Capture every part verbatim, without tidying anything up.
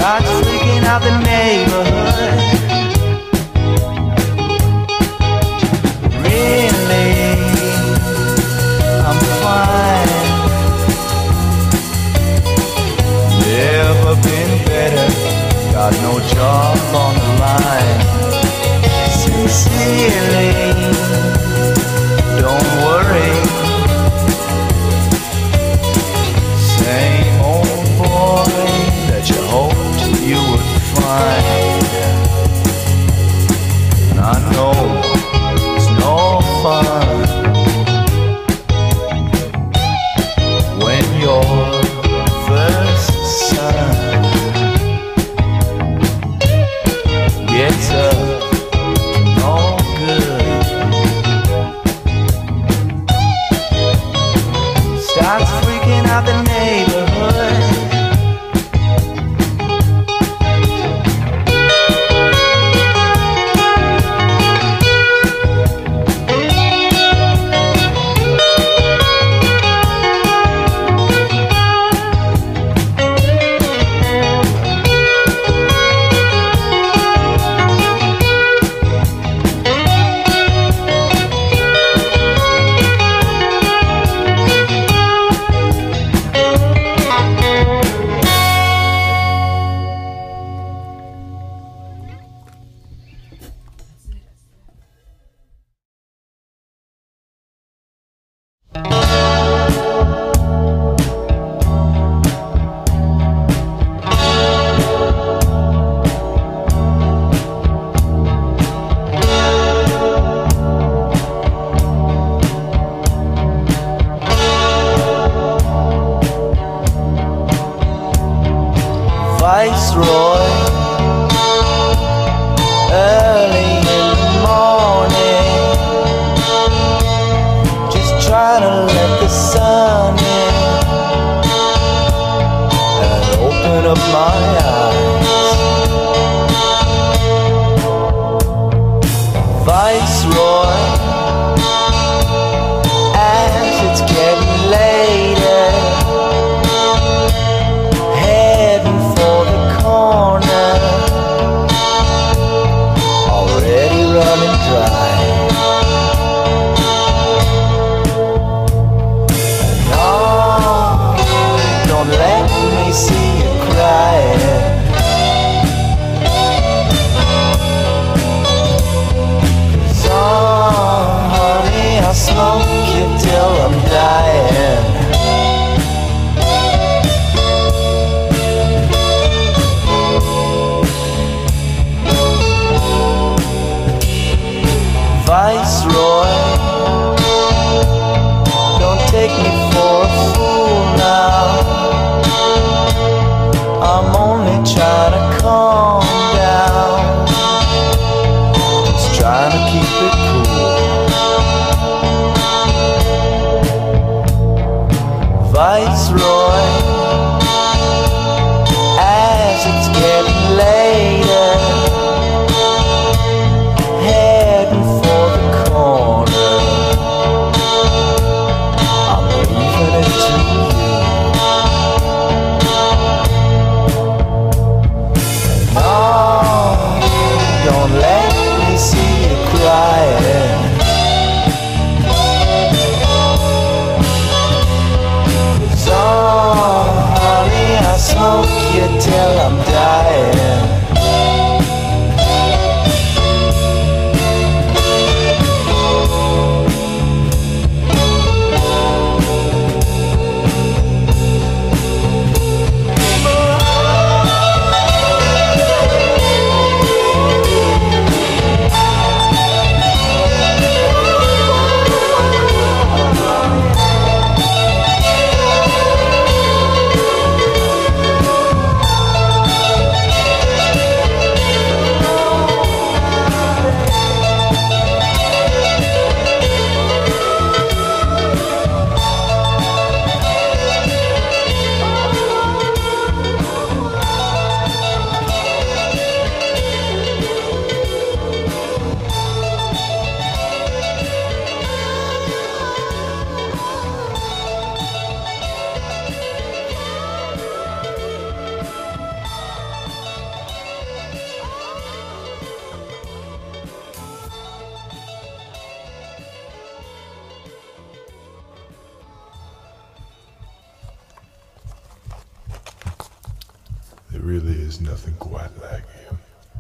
starts freaking out the neighborhood. Really, I'm fine. Never been better. Got no job on the line. Sincerely, don't worry. Same old boy that you hoped you would find. And I know it's no fun when your first son gets up no good, starts freaking out the neighborhood. Viceroy, early in the morning, just trying to let the sun in and open up my eyes. Viceroy, as it's getting later, heading for the corner, already running dry. No, don't let me see you crying. Cause oh, honey, I'll smoke you till I'm dying. Viceroy, don't take me for a fool now. really is nothing quite like you.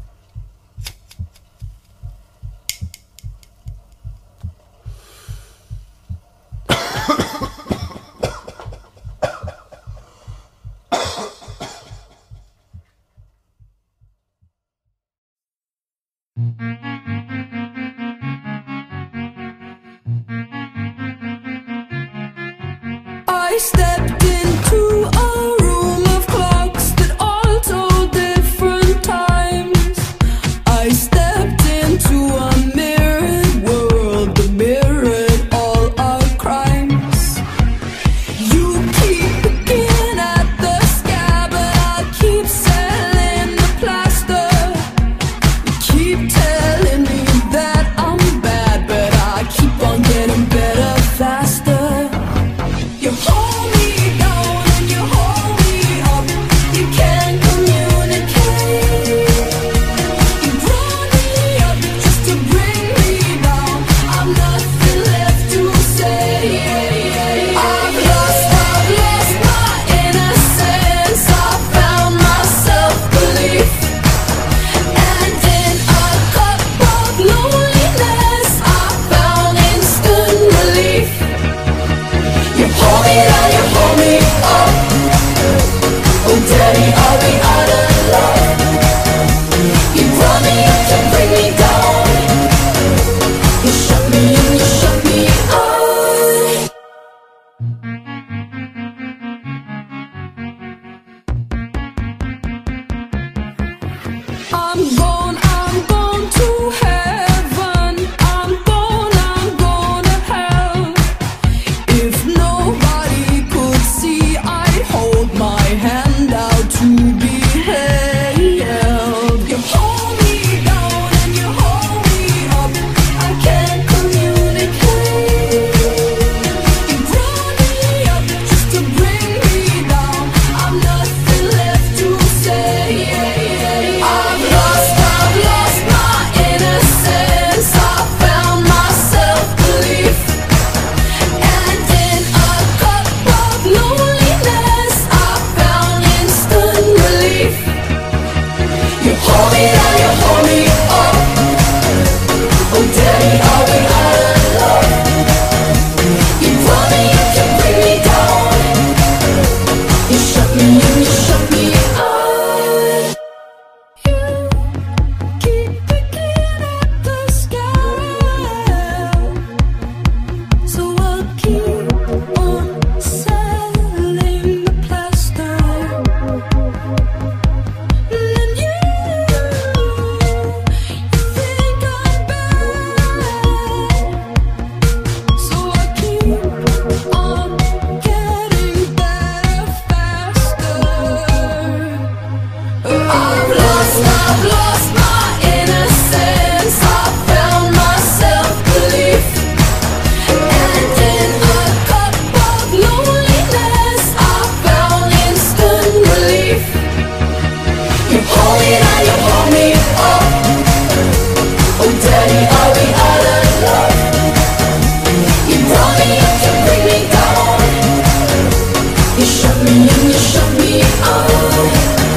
I stepped into a room of clocks that all told different times. I stepped into a mirrored world that mirrored all our crimes. You keep picking at the scab, but I keep selling the plaster. You keep telling me that I'm bad, but I keep on getting better faster. You hold me down and you hold me up. You can't communicate. You brought me up just to bring me down. I've nothing left to say. I've lost, I've lost my innocence. I found my self-belief, and in a cup of loneliness I found instant relief. You hold me down, you hold me up. Oh daddy, are we out of love? You brought me up to bring me down. You shut me in, you shut me out. I'm gone, I'm gone to heaven. I'm gone, I'm gone to hell. If nobody could see, I'd hold my hand out to be held. You hold me down and you hold me up. I can't communicate. You brought me up just to bring me down. I've nothing left to say. I've lost, I've lost my innocence. I found my self-belief, and in a cup of loneliness I found instant relief. You hold me down, you hold me up. Oh daddy, are we out of love? You brought me up to bring me down. You shut me in, you shut me out. You keep picking at the scab, so I'll keep on selling the plaster. And then you, you think I'm bad, so I keep on getting better faster. I've lost, I've lost my innocence. I found my self-belief, and in a cup of loneliness I found instant relief. You hold me down, you hold me up. Oh daddy, are we out of love? You brought me up to bring me down. You shut me in, you shut me out.